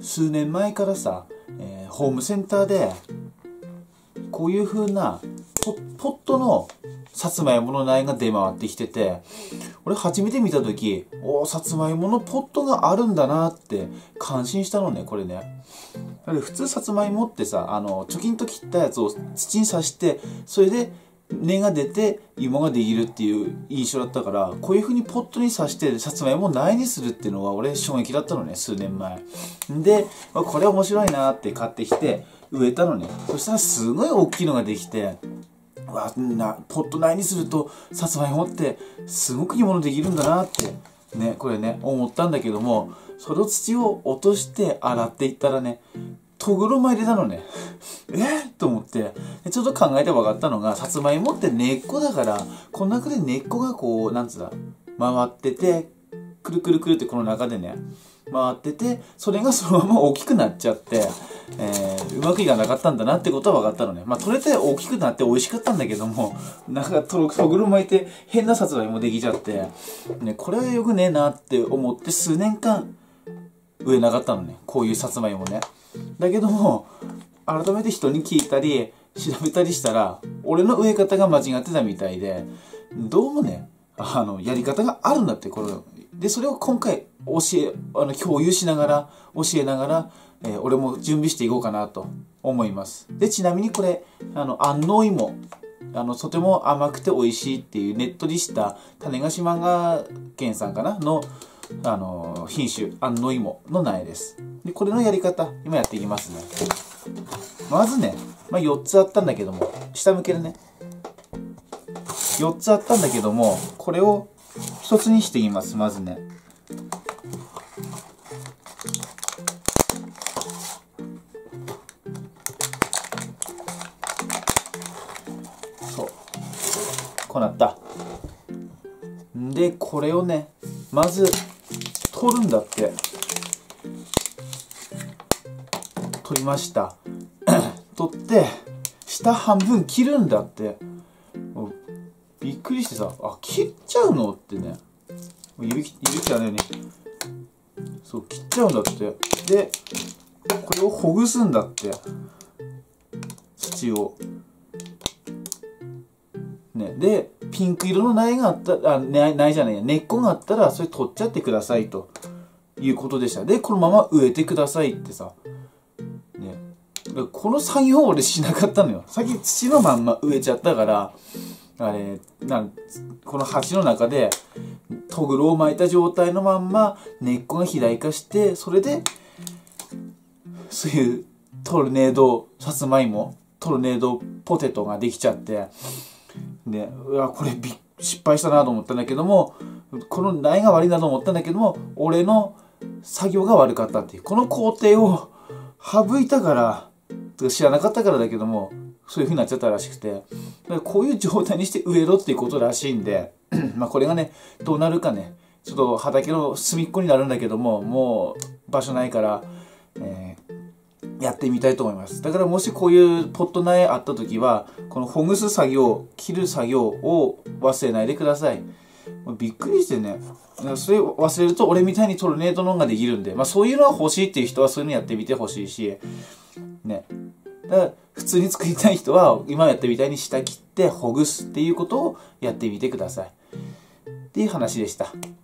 数年前からさ、ホームセンターでこういう風なポットのさつまいもの苗が出回ってきてて、俺初めて見た時、さつまいものポットがあるんだなって感心したのね、これね。普通さつまいもってさ、チョキンと切ったやつを土に刺して、それで根が出て芋ができるっていう印象だったから、こういう風にポットに刺してさつまいもを苗にするっていうのは俺衝撃だったのね、数年前で、これ面白いなって買ってきて植えたのね。そしたらすごい大きいのができて、ポット苗にするとさつまいもってすごくいいものできるんだなってね、これね思ったんだけども、その土を落として洗っていったらね、とぐろ巻いてたのねと思って、ちょっと考えて分かったのが、さつまいもって根っこだから、この中で根っこがこうなんつうだ回ってて、くるくるくるってこの中でね回ってて、それがそのまま大きくなっちゃって、うまくいかなかったんだなってことは分かったのね。取れて大きくなって美味しかったんだけども、なんかとぐろ巻いて変なさつまいもできちゃって、ね、これはよくねえなって思って数年間植えなかったのね、こういうさつまいもね。だけども改めて人に聞いたり調べたりしたら、俺の植え方が間違ってたみたいで、どうもねやり方があるんだって。これでそれを今回共有しながら教えながら、俺も準備していこうかなと思います。でちなみにこれ安納芋、とても甘くて美味しいっていうねっとりした種子島が県さんかなの品種安納芋の苗です。でこれのやり方今やっていきますね。まずね、4つあったんだけども、下向けるね、4つあったんだけども、これを1つにしていきます。まずね、そうこうなった。でこれをねまず取るんだって。取りました取って下半分切るんだって。びっくりしてさ、切っちゃうのってね、指切らないよね。そう切っちゃうんだって。でこれをほぐすんだって、土をね。でピンク色の苗があったら、苗じゃないや、根っこがあったらそれ取っちゃってくださいということでした。でこのまま植えてくださいってさ、ね、この作業を俺しなかったのよ。先土のまんま植えちゃったから、この鉢の中でとぐろを巻いた状態のまんま根っこが肥大化して、それでそういうトルネードさつまいも、トルネードポテトができちゃって、でこれ失敗したなと思ったんだけども、この苗が悪いなと思ったんだけども、俺の作業が悪かったっていう、この工程を省いたから、知らなかったからだけども、そういう風になっちゃったらしくて、だからこういう状態にして植えろっていうことらしいんでこれがねどうなるかね、ちょっと畑の隅っこになるんだけども、もう場所ないから、やってみたいと思います。だからもしこういうポット苗あった時は、このほぐす作業、切る作業を忘れないでください。びっくりしてね、それ忘れると俺みたいにトルネードのができるんで、そういうのが欲しいっていう人はそういうのやってみてほしいしね。だから普通に作りたい人は今やってみたいに下切ってほぐすっていうことをやってみてくださいっていう話でした。